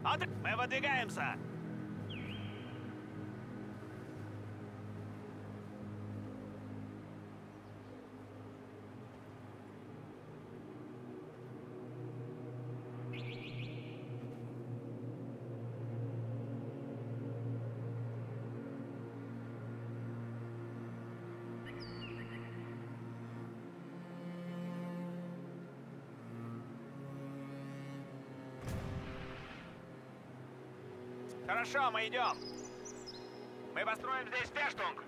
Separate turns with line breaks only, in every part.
Мы выдвигаемся! Хорошо, мы идем. Мы построим здесь фештунг.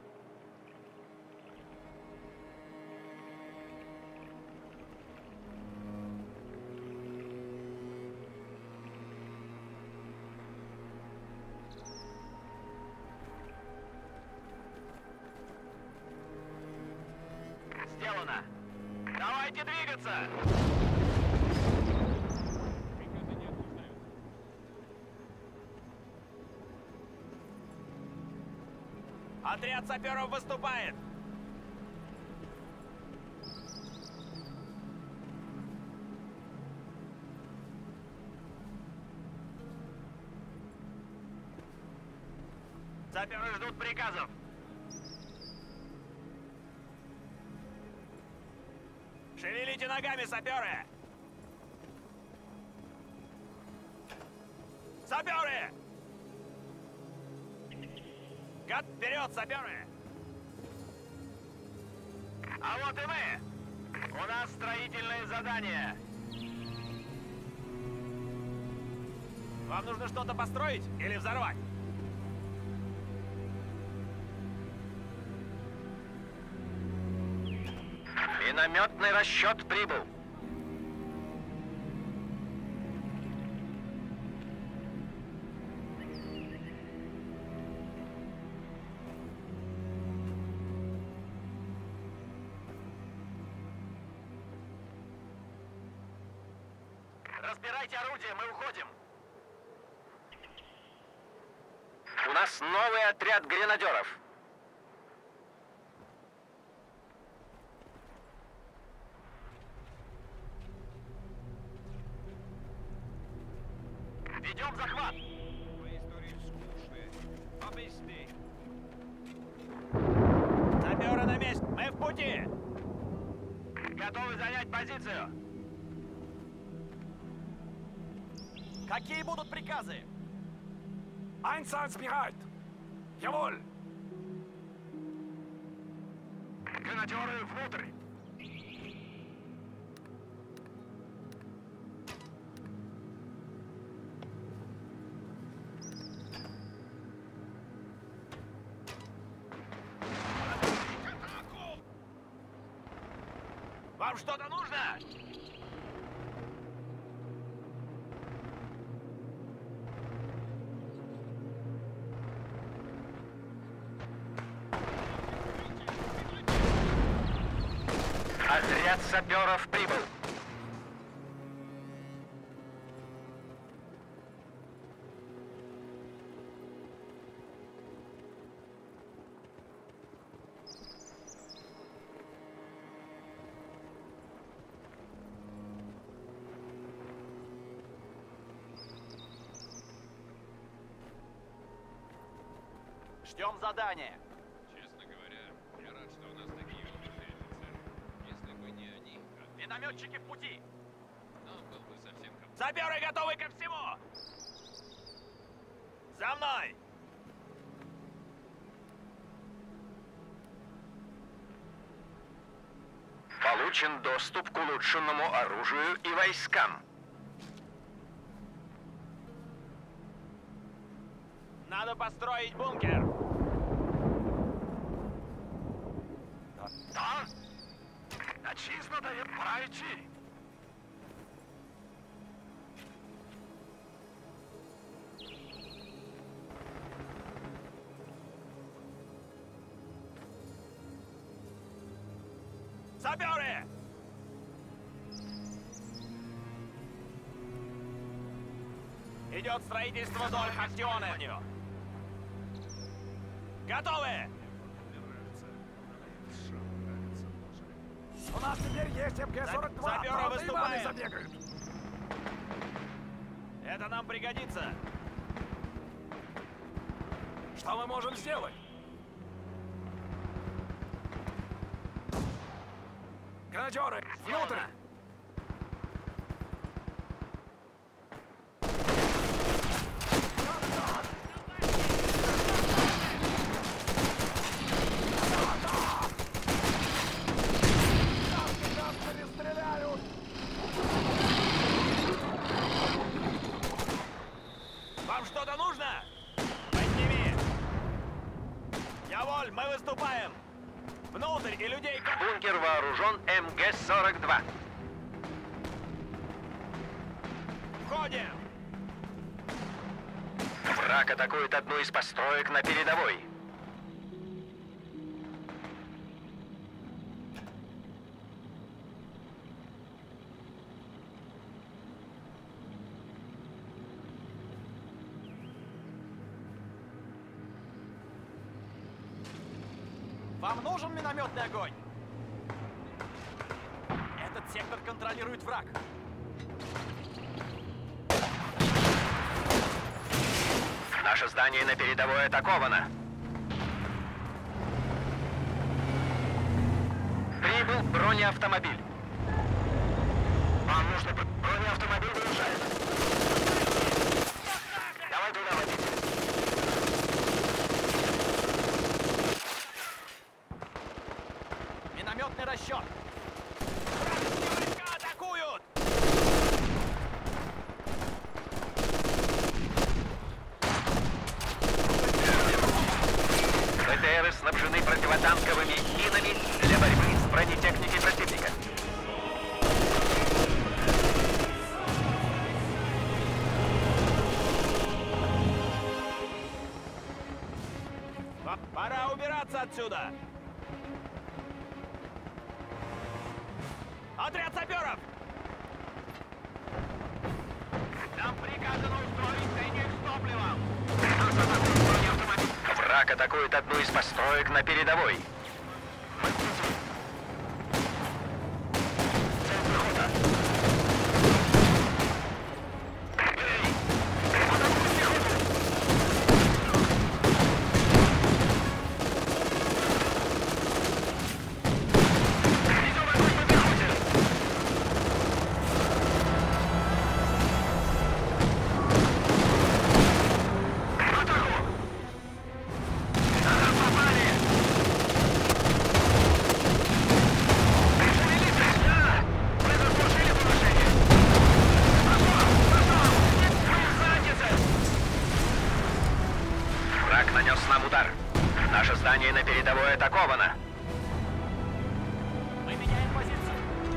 Сделано. Давайте двигаться. Отряд саперов выступает! Саперы ждут приказов! Шевелите ногами, саперы! Саперы! Вперед, саперы! А вот и мы! У нас строительное задание! Вам нужно что-то построить или взорвать? Минометный расчет прибыл. Разбирайте орудие, мы уходим. У нас новый отряд гренадеров. Ведем захват. Саперы на месте. Мы в пути. Готовы занять позицию. Какие будут приказы?
Einsatzbereit! Jawohl!
Гренадеры внутрь! Вам что-то нужно? Отряд саперов прибыл. Ждем задания.
Честно говоря, я рад, что у нас такие умные офицеры. Если бы не они...
Минометчики в пути!
Но был бы совсем комфортно.
Саперы готовы ко всему! За мной! Получен доступ к улучшенному оружию и войскам. Надо построить бункер. Да? Начисто дает, пора идти. Саперы! Идет строительство вдоль Хастион-Авеню. Готовы!
У нас теперь есть МГ-42,
Саперы
правда, и вами
выступают.
забегают.
Это нам пригодится.
Что мы можем сделать? Гранатеры, внутрь!
Вам что-то нужно? Подними! Яволь, мы выступаем! Внутрь и людей...
Бункер вооружен МГ-42.
Входим!
Враг атакует одну из построек на передовой.
Вам нужен минометный огонь? Этот сектор контролирует враг.
Наше здание на передовой атаковано. Прибыл бронеавтомобиль. Вам нужно... Бронеавтомобиль выезжает. Давай туда, водитель.
Минометный расчет. Вражеские войска атакуют!
БТРы снабжены противотанковыми минами для борьбы с бронетехникой противника.
Пора убираться отсюда! Отряд саперов! Нам приказано устроить тайник с топливом!
Враг атакует одну из построек на передовой. Враг нанес нам удар. Наше здание на передовой атаковано.
Мы меняем позицию.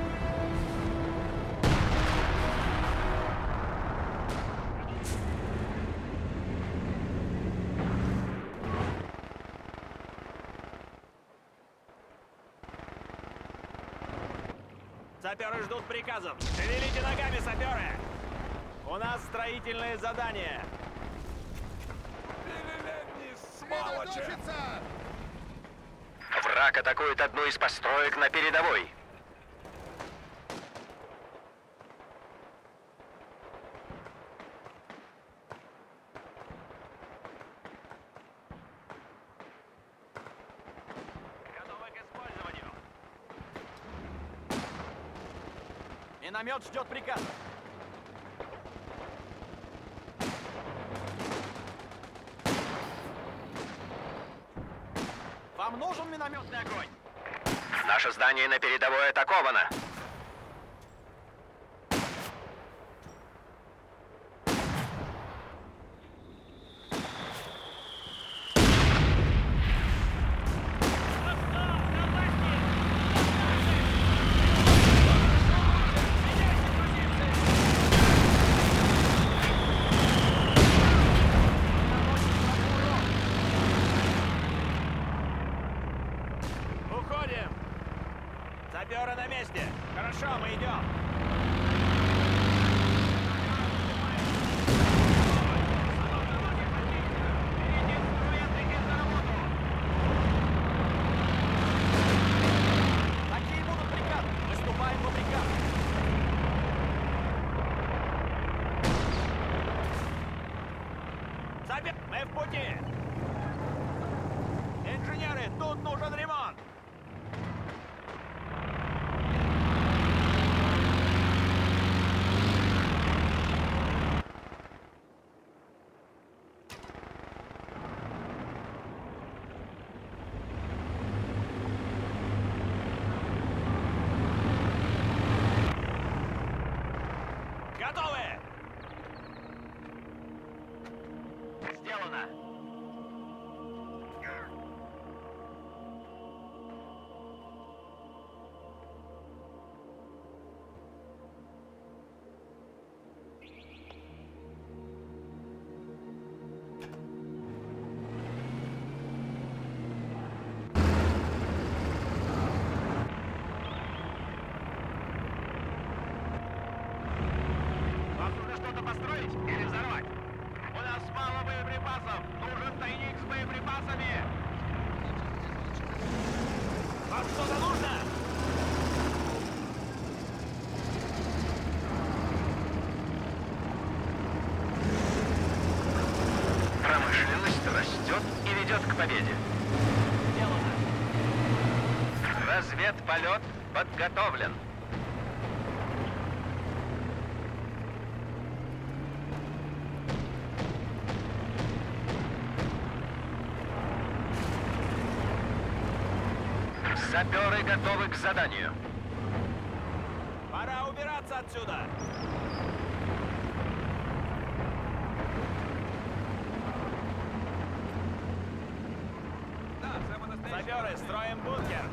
Саперы ждут приказов. Шевелите ногами, саперы! У нас строительное задание.
Сволочи!
Враг атакует одну из построек на передовой.
Готовы к использованию. Миномет ждет приказ. Вам нужен минометный огонь?
Наше здание на передовой атаковано.
Уходим! Саперы на месте! Хорошо, мы идем! Какие будут приказы? Выступаем по приказу! Мы в пути! Инженеры, тут нужен ремонт! Готовы!
Сделано. Вам нужно что-то построить или взорвать? У нас мало боеприпасов! Нужен тайник с боеприпасами!
Вам что-то нужно?
Промышленность растет и ведет к победе.
Сделано.
Разведполет подготовлен. Саперы готовы к заданию.
Пора убираться отсюда! Саперы, строим бункер!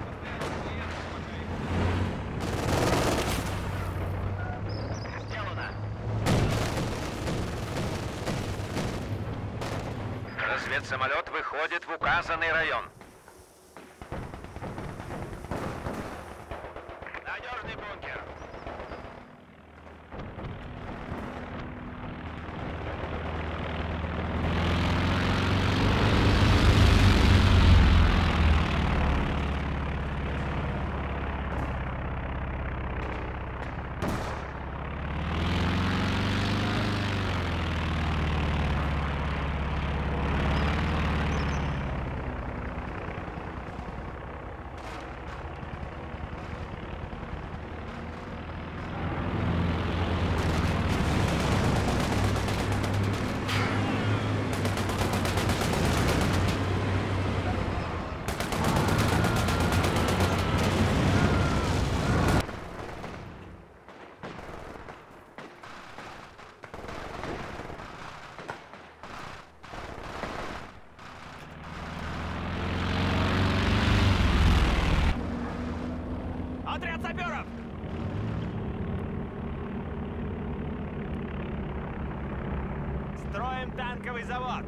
Сделано. Разведсамолет выходит в указанный район. Надежный бункер.
Отряд саперов! Строим танковый завод!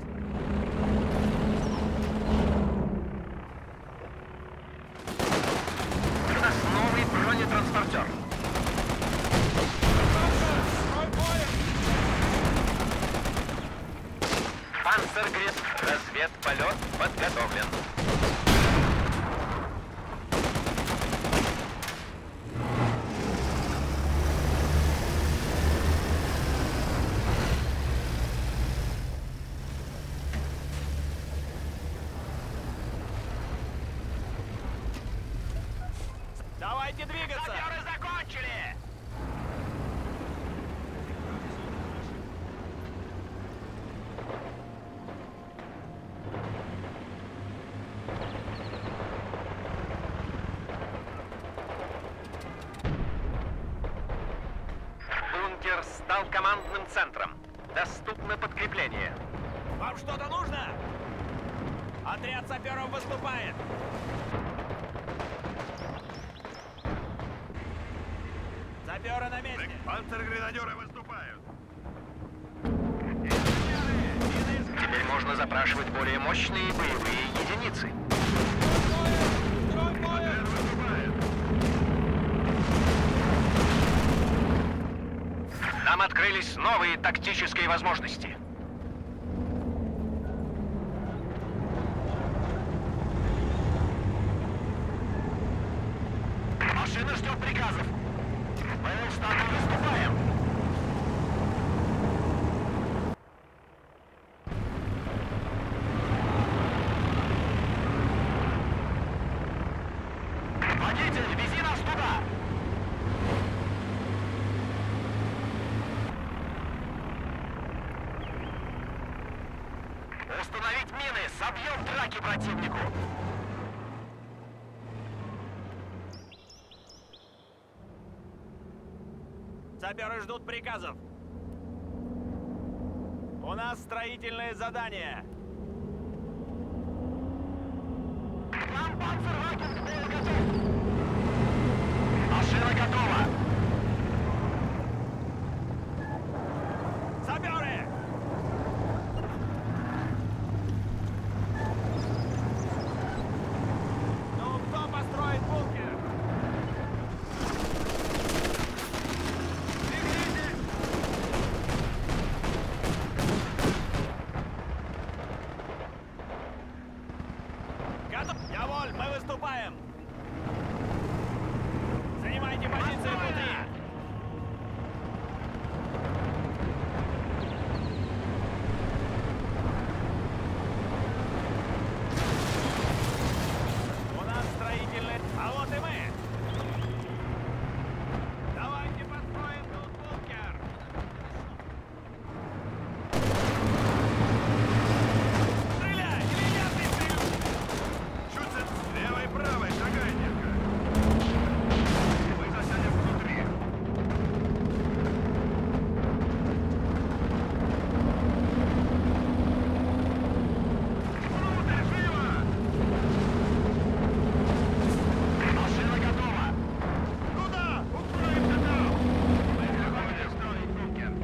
У нас новый бронетранспортер. Панцергресс. Разведполет подготовлен.
Давайте двигаться!
Саперы закончили! Бункер стал командным центром. Доступно подкрепление.
Вам что-то нужно? Отряд саперов выступает! Саперы на месте!
Панцергренадеры выступают.
Теперь можно запрашивать более мощные боевые единицы.
Строй боя!
Нам открылись новые тактические возможности. Машина ждет приказов. ПЛ-штаб, выступаем. Установить мины! Собьем траки противнику!
Саперы ждут приказов. У нас строительное задание.
Нам панцерваген к бою готов! Машина готова!
Саперы! Ну, кто построит бункер? Готов? Яволь, мы выступаем! Занимайте позиции внутри! У нас строительный... А вот и мы! Давайте построим тут бункер! Стреляй! Или я пристрелю!
Чуть левой и правой, шагай, детка. Мы засядем внутри. Внутрь, живо!
Машина готова!
Куда? Укроемся там! Мы готовы строить бункер.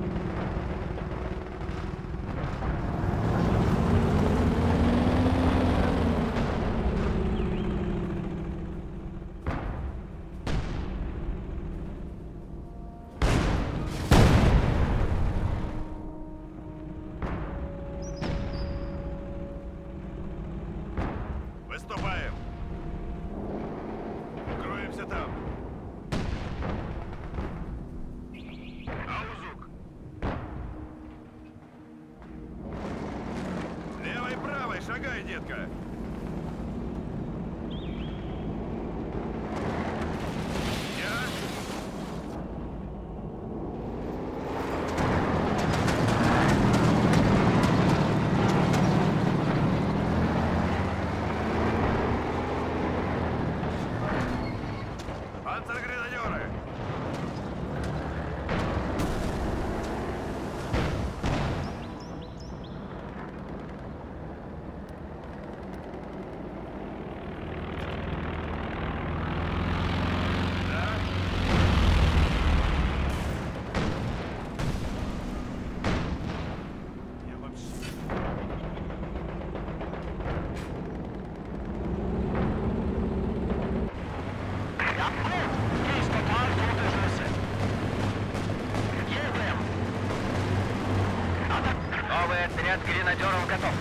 Выступаем! Укроемся там! Аузук! Левой и правой, шагай, детка! Я? Панцергренадеры! Да? Я вообще...
Ja, gut! Gehst total gute Schüsse! Едем! Новый отряд гренадеров готов!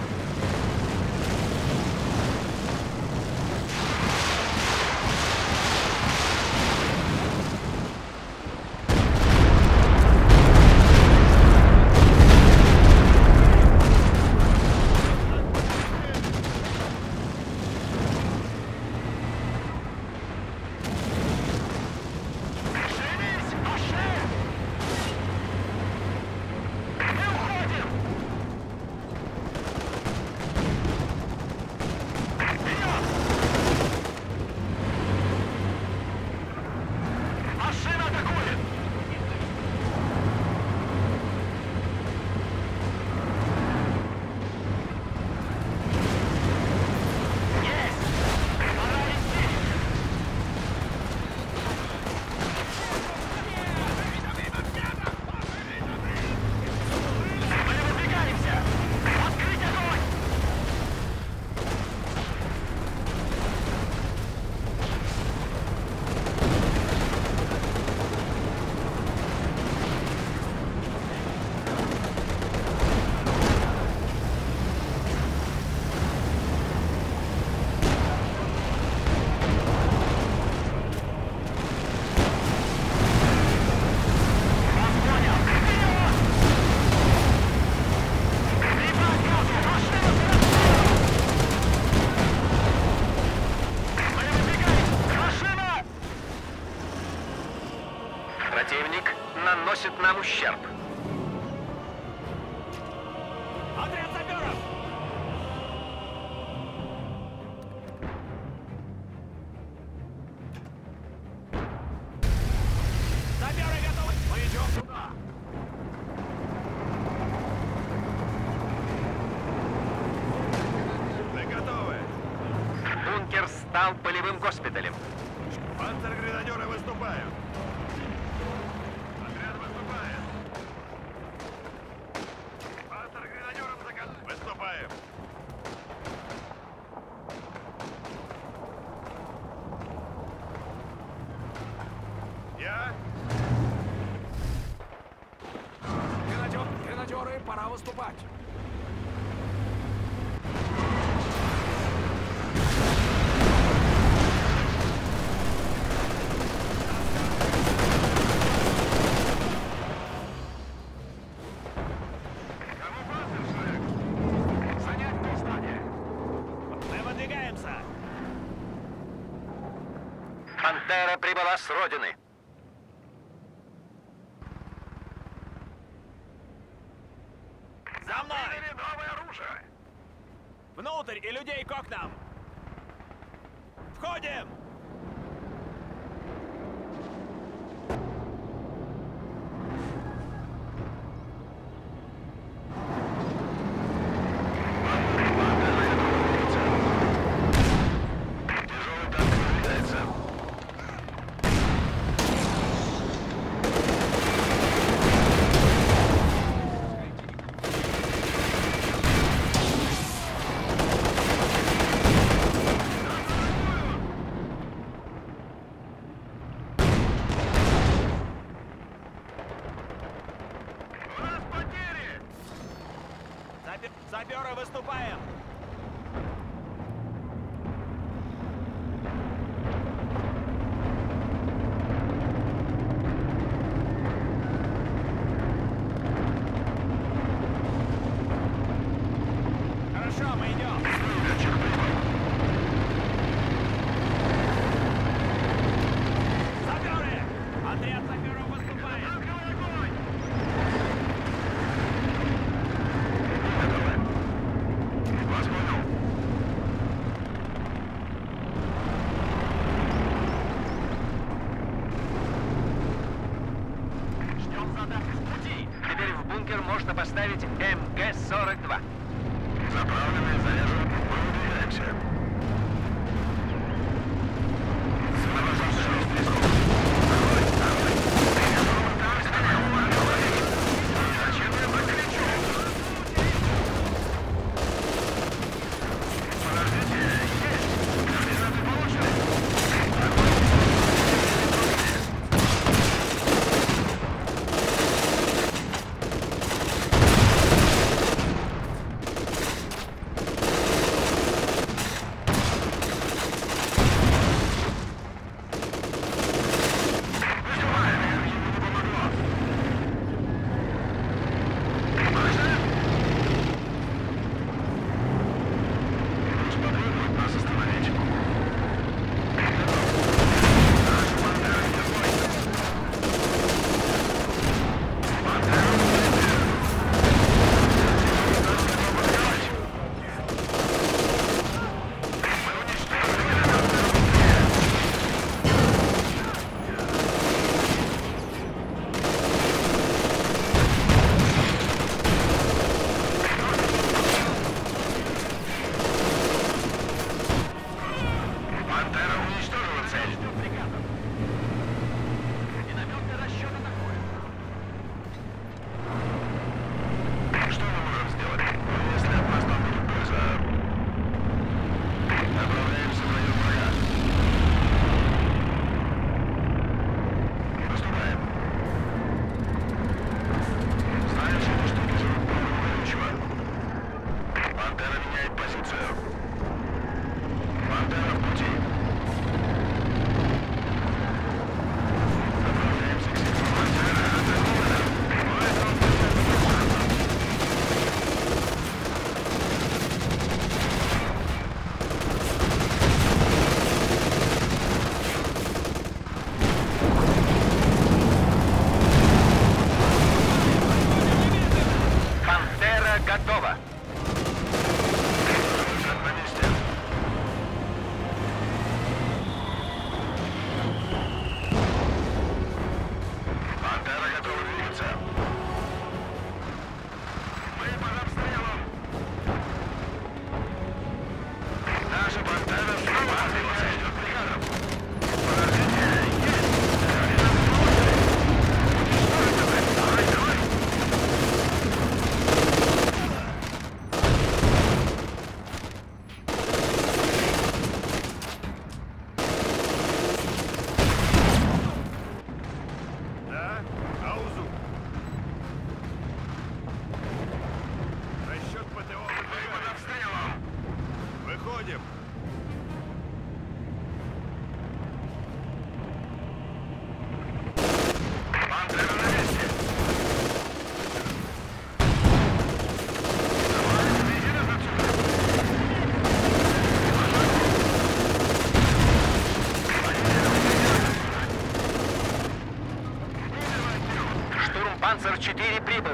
Шевелись! Пошли! Не уходим! Вперед! Машина атакует! Есть! Пора идти! Мы выдвигаемся! Открыть огонь! Вас понял! Вперед! Прибавь газу! Машина Мы выдвигаемся! Машина! Противник наносит нам ущерб.
Отряд саперов!
стал полевым госпиталем.
Пантер-гренадеры выступают. Отряд выступает. Пантер-гренадерам заказ. Выступаем. Я?
Гренадеры, пора выступать.
Кому пантер, шеф?
Занять полстадия. Мы выдвигаемся.
Пантера прибыла с родины.
За мной!
Выдали новое оружие.
Внутрь и людей к окнам. Входим!
Тяжелый танк выдвигается. У нас потери!
Саперы, выступаем! Хорошо, мы идем. Саперы! Отряд саперов выступает!
Танковый огонь! Вас понял.
Ждем задачи с пути. Теперь в бункер можно поставить МГ-42.
Заправленный, заряжен. Мы выдвигаемся. Зачем я так кричу? Подождите, есть! Координаты получены! Нас остановить. Пантера уничтожила цель.
Минометный расчет атакует.
Что мы можем сделать? Если от нас там будет польза... Направляемся в район врага. Наступаем. Знаешь, эти штуки живут по горючего. Пантера меняет позицию. Пантера в пути. Направляемся к северу. Пантера атакует.
Пантера готова.
На месте. Пантера готова двигаться. Мы под обстрелом. Наша пантера снова отбила цель.
4 прибыл.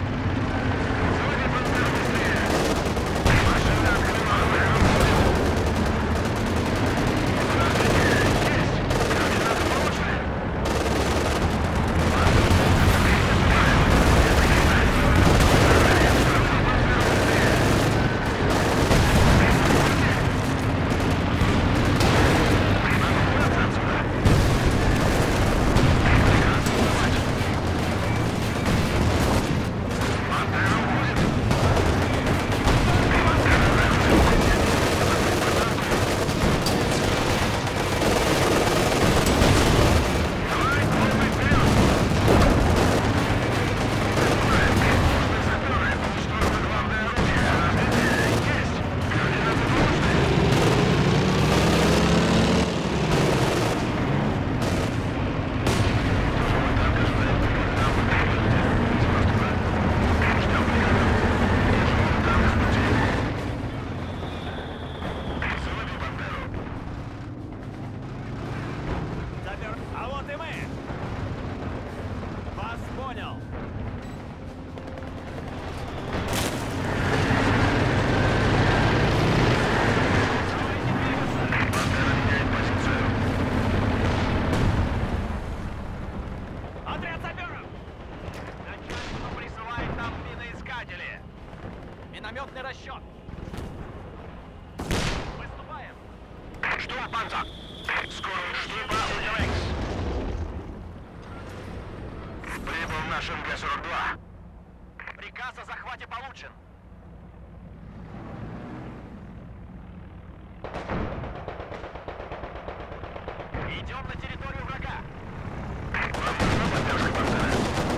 Запер... А вот и мы! Вас понял! Отряд саперов!
Начальство присылает нам миноискатели.
Минометный расчет!
Выступаем. Штурмпанцер. Скоро штурма Универекс. Прибыл наш МГ-42. Приказ о захвате получен. Идем на территорию врага. Вам нужна поддержка, Пантера?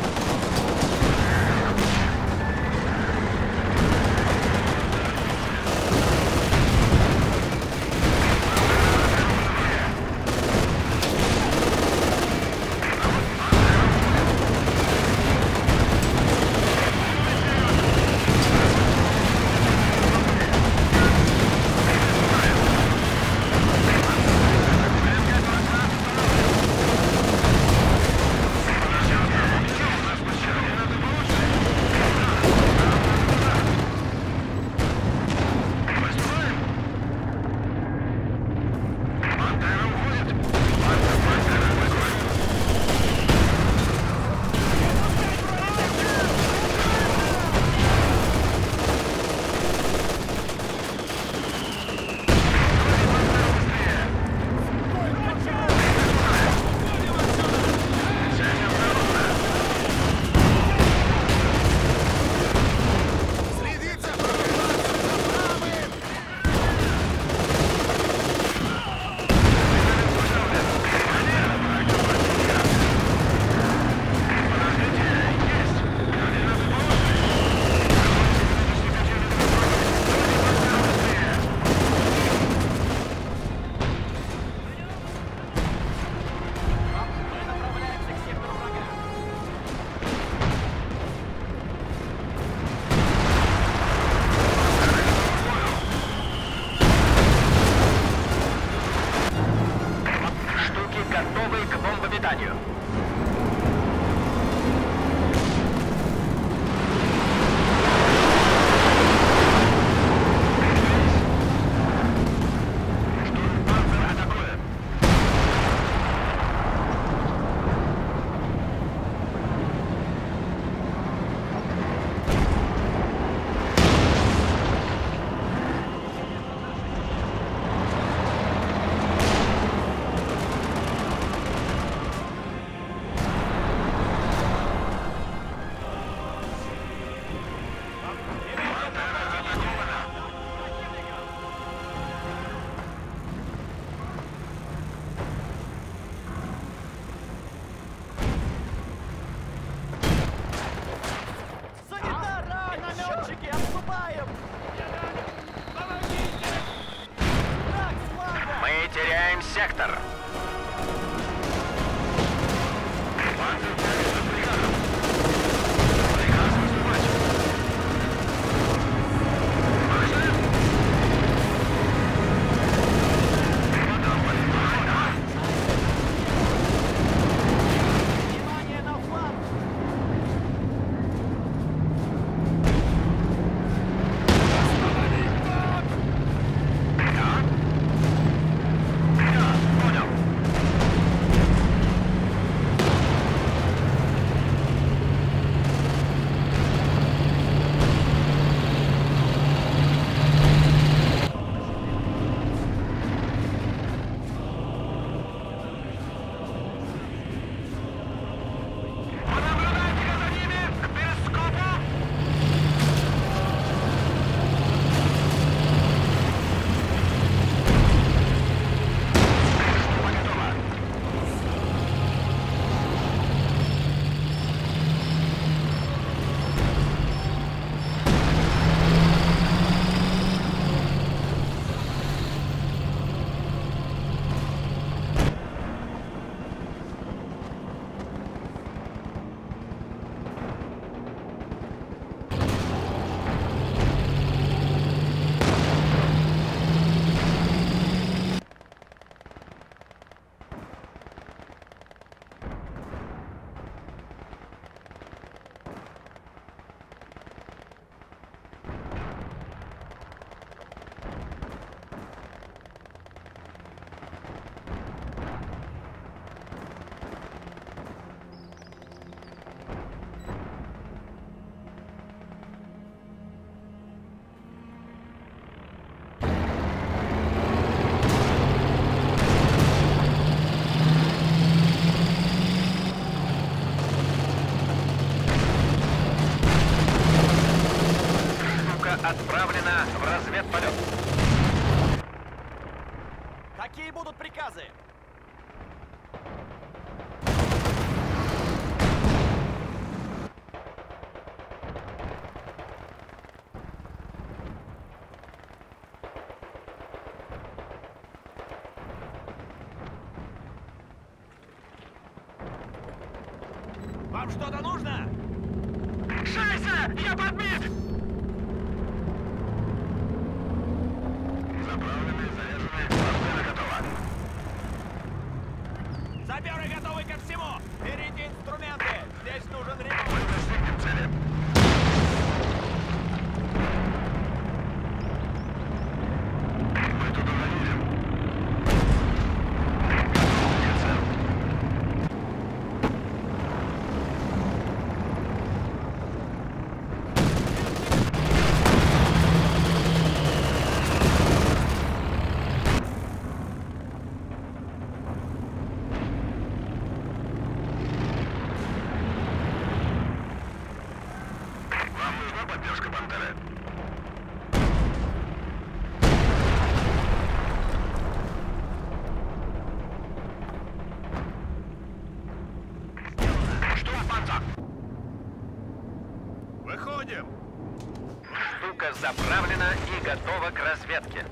Готовы к бомбометанию. Штурмпанцер атакует.
Санитары! Минометчики! Отступаем! Так, слава!
Мы теряем сектор. Панцер тянется к бригадам. Приказ выступать. Маршем!
Внимание на фланг!
отправлена в разведполет.
Какие будут приказы? Вам что-то нужно?
Шайса! Я подбит!
Заправленные, заряженные, пантера готова.
Саперы готовы ко всему! Берите инструменты! Здесь нужен ремонт!
Мы достигнем цели. Мы туда доедем. Готовы, сэр. Вам нужна поддержка, пантеры?
Штурмпанцер!
Выходим!
Штука заправлена и готова к разведке.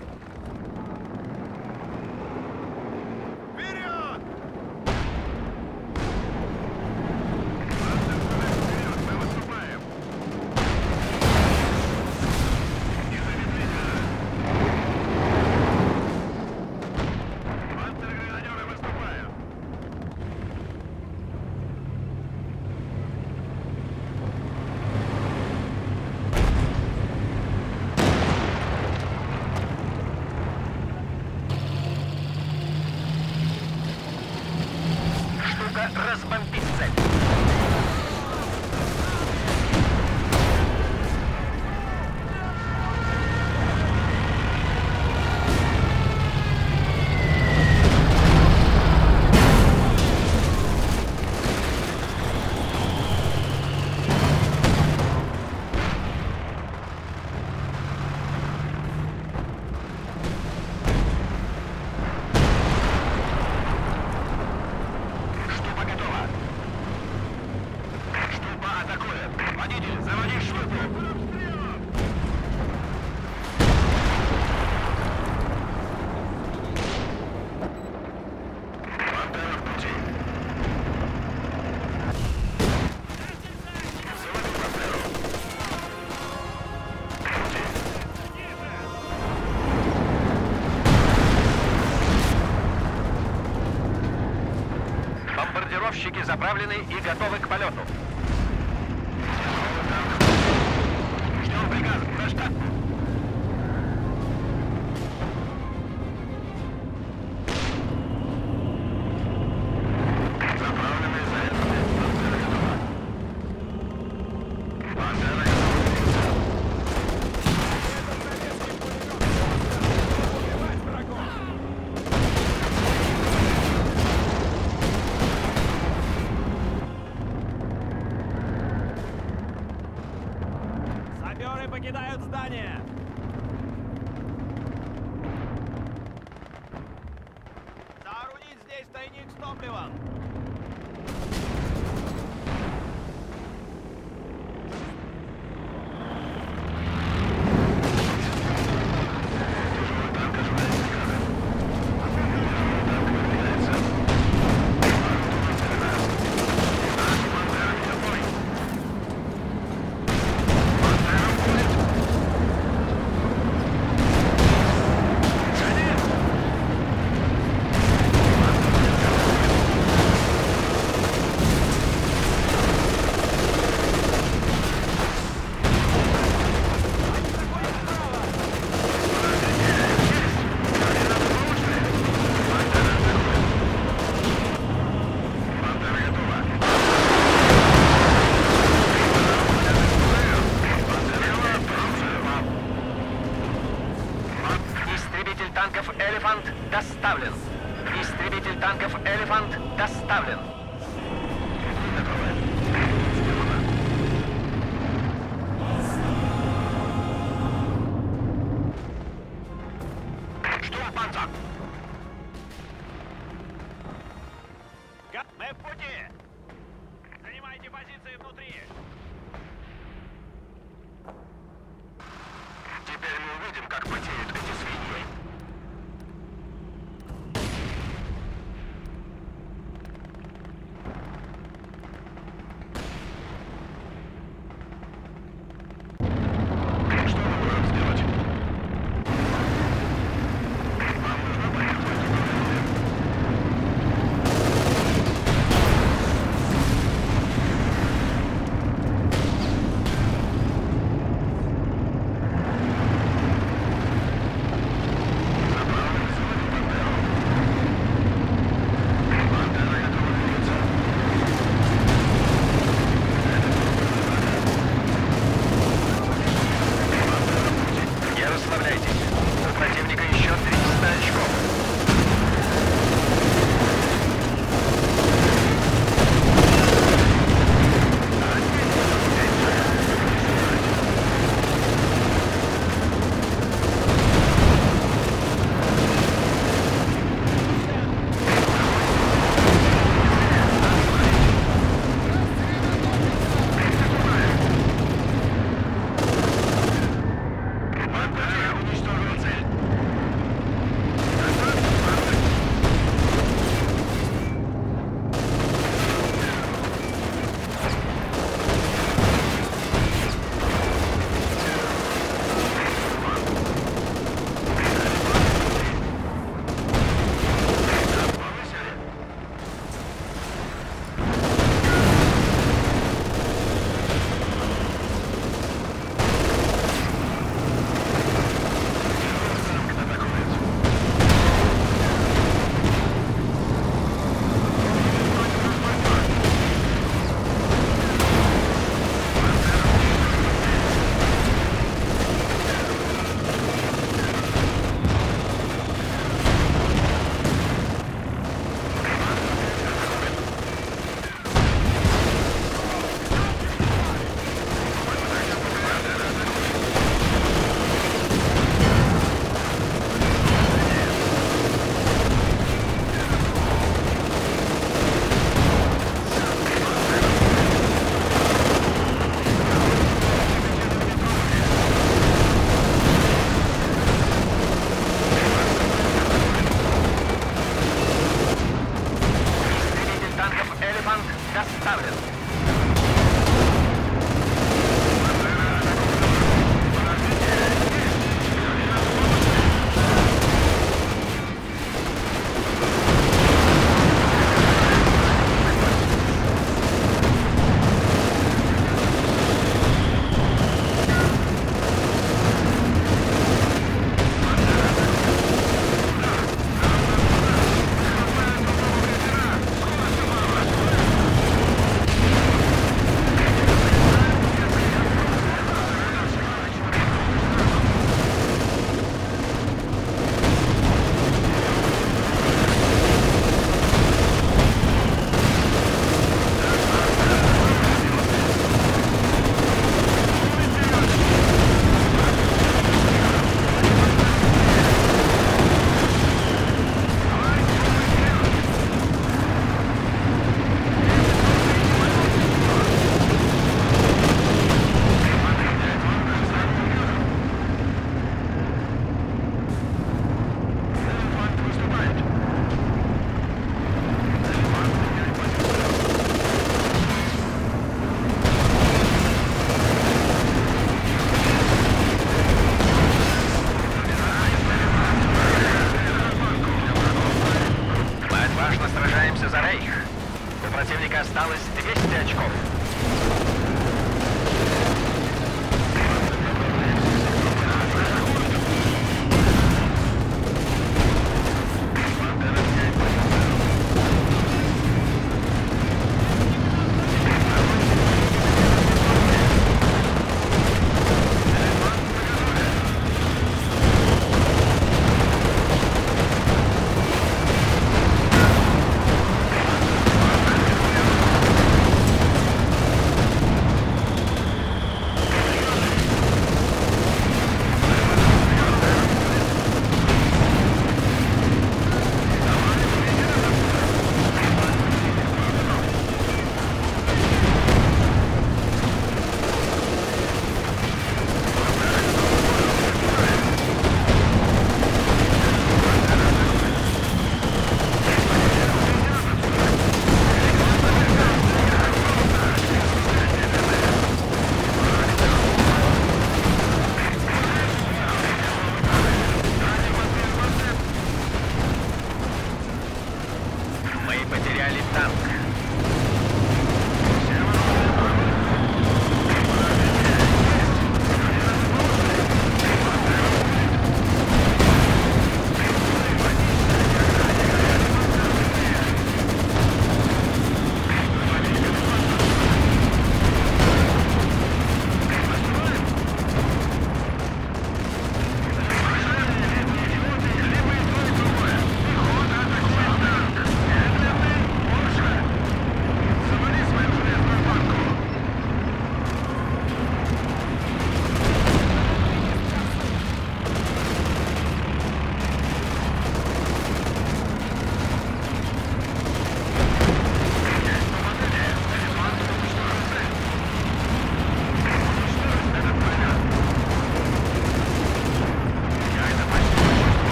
Вперед!
Мы выступаем. Панцер-гренадеры выступают.
Штука разбомбит цель. Штука готова. Штука атакует. Водитель, заводи штуку.
Пантера в пути. Заводи пантеру. В пути.
Бомбардировщики заправлены и готовы к полету. Ждем приказ на штаб.
Заправленные, заряженные. Пантера готова. Пантера готова.
Убивать врагов! Саперы покидают здание! Соорудить здесь тайник с топливом!
Тяжелый танк ожидает приказа. Танк выдвигается. Орудие нацелено. Наши пантеры ведет бой. Пантера уходит. Гони! Пантера готова.
Истребитель танков «Элефант» доставлен. Истребитель танков «Элефант» доставлен.
Теперь мы увидим, как потеют эти свиньи. Что мы можем сделать? Нам нужно поехать в это направление.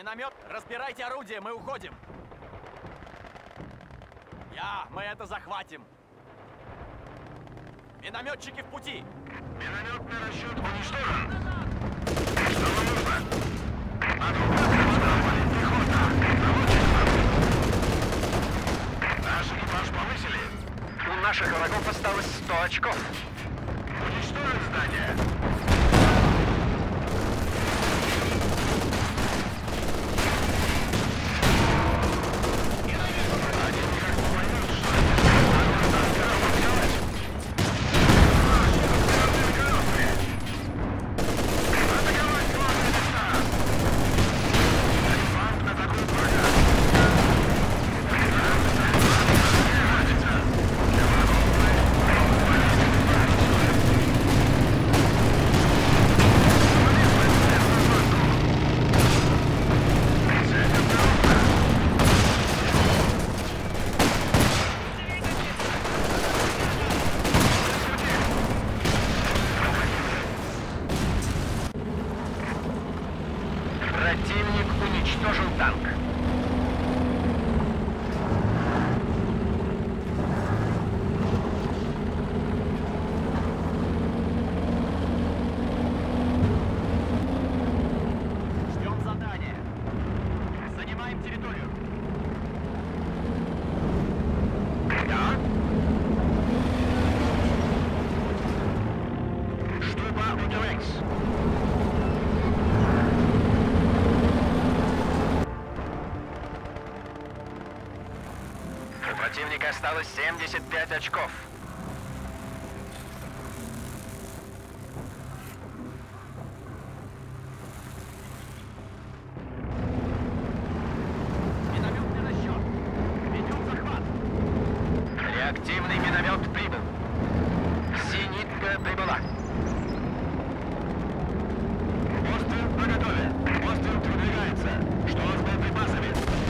Миномет, разбирайте орудие, мы уходим. Мы это захватим. Минометчики в пути.
Минометный расчет уничтожен. Что вам нужно? Отходим, пехота. Наш экипаж повысили.
У наших врагов осталось 100 очков.
Уничтожить здание.
Противник уничтожил танк.
Ждем задания. Занимаем территорию.
Да? Штурма unterwegs.
У противника осталось 75 очков.
Минометный расчет. Ведем захват.
Реактивный миномет прибыл. Зенитка прибыла.
Остров наготове. Остров продвигается. Что с боеприпасами?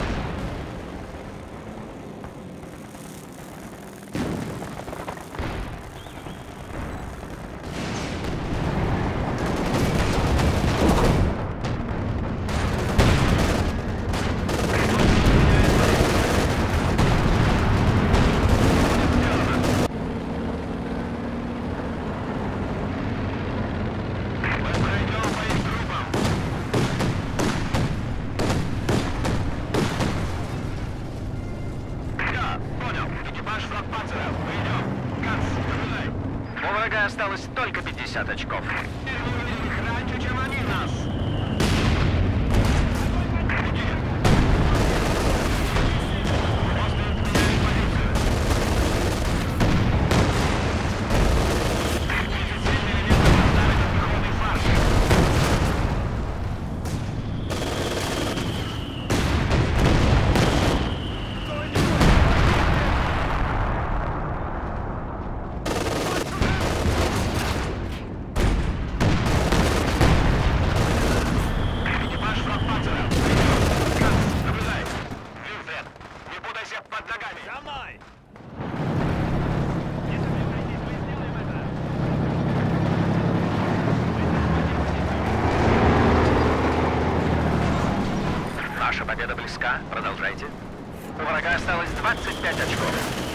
Мы пройдем по их группам. Я понял. Экипаж флагпанцера. Мы идем. Ганс, наблюдай.
У врага осталось только 50 очков.
Мы увидим их раньше, чем они нас. Пути. Остров меняет позицию. 37 миллиметров поставить пехотный фарш. Экипаж флагпанцера. Ганс, наблюдай. Вильфред, не путайся под ногами.
За мной. Если прекратить, мы сделаем это.
Наша победа близка. Продолжайте. У врага осталось 25 очков.